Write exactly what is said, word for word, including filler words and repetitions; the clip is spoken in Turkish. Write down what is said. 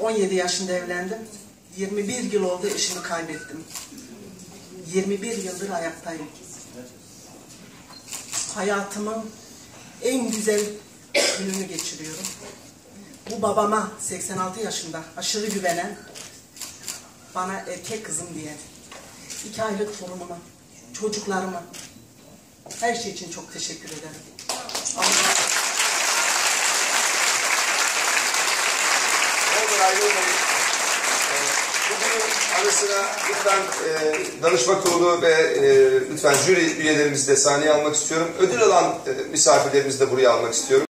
on yedi yaşında evlendim. yirmi bir yıl oldu eşimi kaybettim. yirmi bir yıldır ayaktayım. Hayatımın en güzel gününü geçiriyorum. Bu babama seksen altı yaşında aşırı güvenen, bana erkek kızım diyen, iki aylık torunuma, çocuklarıma, her şey için çok teşekkür ederim. Allah... Ayrılmayın. Bugünün arasına lütfen e, danışma kurulu ve e, lütfen jüri üyelerimizi de sahneye almak istiyorum. Ödül alan e, misafirlerimizi de buraya almak istiyorum.